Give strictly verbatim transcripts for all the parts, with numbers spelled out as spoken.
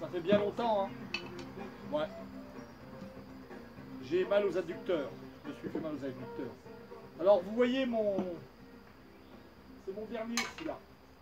Ça fait bien longtemps, hein. Ouais. J'ai mal aux adducteurs. Je me suis fait mal aux adducteurs. Alors, vous voyez mon... C'est mon dernier, celui-là.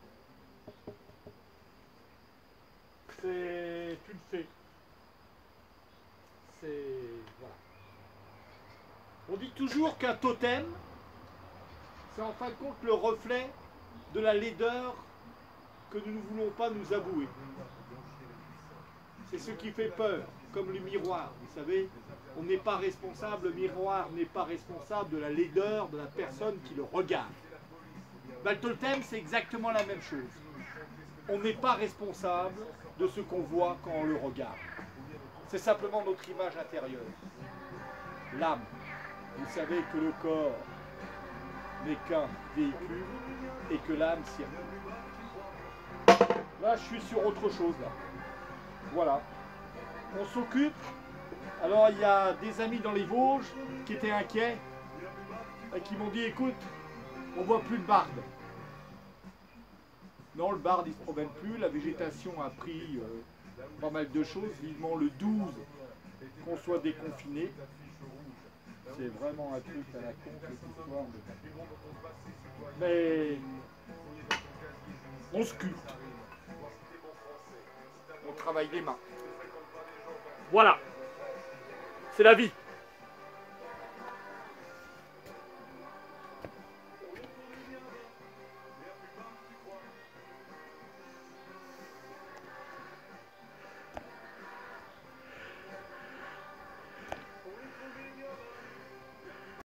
C'est une fée. C'est... Voilà. On dit toujours qu'un totem, c'est en fin de compte le reflet de la laideur que nous ne voulons pas nous avouer. C'est ce qui fait peur, comme le miroir, vous savez. On n'est pas responsable, le miroir n'est pas responsable de la laideur de la personne qui le regarde. Ben, le totem, c'est exactement la même chose. On n'est pas responsable de ce qu'on voit quand on le regarde. C'est simplement notre image intérieure. L'âme. Vous savez que le corps n'est qu'un véhicule et que l'âme circule. Là, je suis sur autre chose, là. Voilà. On s'occupe. Alors, il y a des amis dans les Vosges qui étaient inquiets et qui m'ont dit, écoute, on voit plus de barde. Non, le barde, il ne se promène plus. La végétation a pris euh, pas mal de choses. Vivement le douze, qu'on soit déconfiné. C'est vraiment un truc à la con, cette histoire. Mais on se sculpte. On travaille les mains. Voilà. C'est la vie.